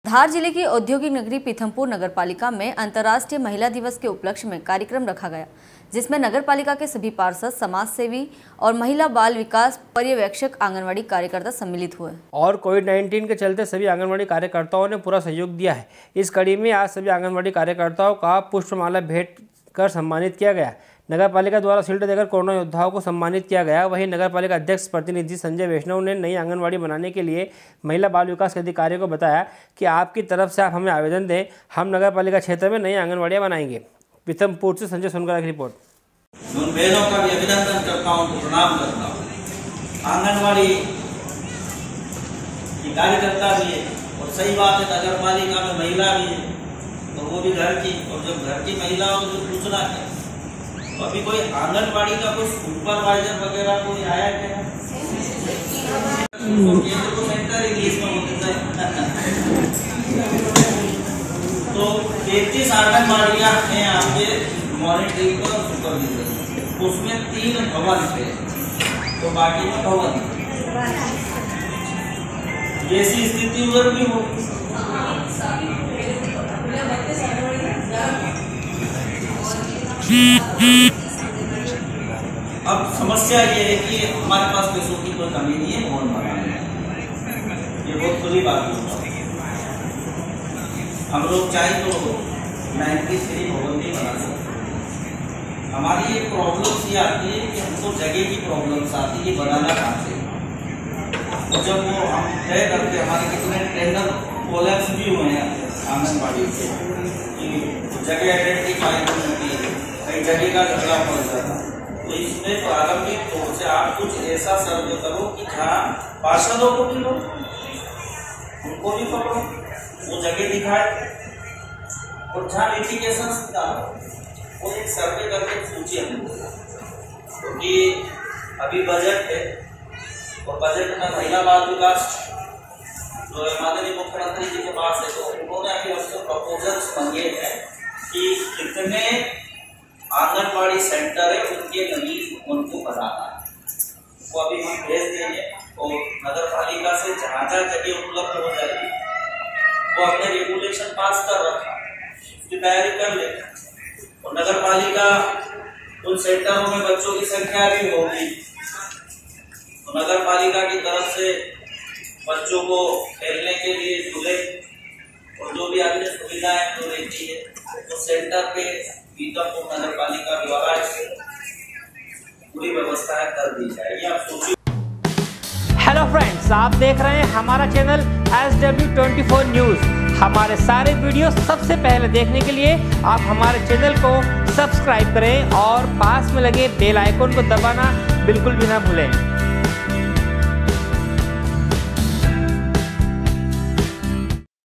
धार जिले की औद्योगिक नगरी पीथमपुर नगरपालिका में अंतर्राष्ट्रीय महिला दिवस के उपलक्ष्य में कार्यक्रम रखा गया, जिसमें नगरपालिका के सभी पार्षद, समाज सेवी और महिला बाल विकास पर्यवेक्षक, आंगनवाड़ी कार्यकर्ता सम्मिलित हुए। और कोविड-19 के चलते सभी आंगनवाड़ी कार्यकर्ताओं ने पूरा सहयोग दिया है। इस कड़ी में आज सभी आंगनवाड़ी कार्यकर्ताओं का पुष्पमाला भेंट कर सम्मानित किया गया। नगरपालिका द्वारा शील्ड देकर कोरोना योद्धाओं को सम्मानित किया गया। वहीं नगरपालिका अध्यक्ष प्रतिनिधि संजय वैष्णव ने नई आंगनवाड़ी बनाने के लिए महिला बाल विकास के अधिकारियों को बताया कि आपकी तरफ से आप हमें आवेदन दें, हम नगरपालिका क्षेत्र में नई आंगनवाड़ियाँ बनाएंगे। पीथमपुर से संजय सोनकर की रिपोर्ट। उन बहनों का भी अभिनंदन करता हूँ, उनको प्रणाम करता हूँ। आंगनवाड़ी की कार्यकर्ता भी है और सही बात है, नगरपालिका में महिला भी है तो वो भी घर की, और जब घर की महिला हो तो पूछना है। तो अभी कोई आंगनवाड़ी का कोई सुपरवाइजर वगैरह कोई आया क्या? केंद्र को सेंटर इंग्लिश में होता है। तो 33 आंगनवाड़ियाँ हैं यहाँ पे मॉनिटरिंग पर और सुपरविजन, उसमें 3 भवन थे तो बाकी में भवन। जैसी स्थिति उधर भी हो। अब समस्या ये है कि हमारे पास पैसों की कोई कमी नहीं है भवन बनाने में, ये बहुत खुली बात है। हम लोग चाहे तो 93 भवन भी बना सकते। हमारी एक प्रॉब्लम ये आती है कि हमको जगह की प्रॉब्लम्स आती है, बनाना कहाँ से। तो जब वो हम तय करके हमारे कितने टेंडर कोलैप्स भी हुए हैं आंगनबाड़ी से, जगह आइडेंटिफाई नहीं होती है, कई जगह का झगड़ा पड़ जाता। तो इसमें प्रारंभिक तौर से आप कुछ ऐसा सर्वे करो कि जहाँ पार्षदों को भी लो, उनको भी पकड़ो, वो जगह दिखाए, और जहाँ लिटिगेशन वो एक सर्वे करके सूची हमें, क्योंकि अभी बजट है और बजट में महिला बाल विकास जो माननीय मुख्यमंत्री जी के पास है, तो उन्होंने अभी हमसे प्रपोजल्स मांगे हैं कि कितने आंगनवाड़ी सेंटर है उनके नवीन उनको बनाना है। वो अभी हम भेज देंगे और नगर पालिका से जहाँ जहाँ जगह उपलब्ध हो जाएगी वो अपने रेगुलेशन पास कर रखा, उसकी तैयारी कर ले। और नगर पालिका उन सेंटरों में बच्चों की संख्या भी होगी तो नगर पालिका की तरफ से बच्चों को खेलने के लिए झूले और जो भी अन्य सुविधाएं जो रहती है तो सेंटर पे पीथमपुर नगर पालिका द्वारा पूरी व्यवस्थाएं कर दी जाए। आप सोचिए। हेलो फ्रेंड्स, आप देख रहे हैं हमारा चैनल SW24 न्यूज़। हमारे सारे वीडियो सबसे पहले देखने के लिए आप हमारे चैनल को सब्सक्राइब करें और पास में लगे बेल आइकन को दबाना बिल्कुल भी ना भूलें।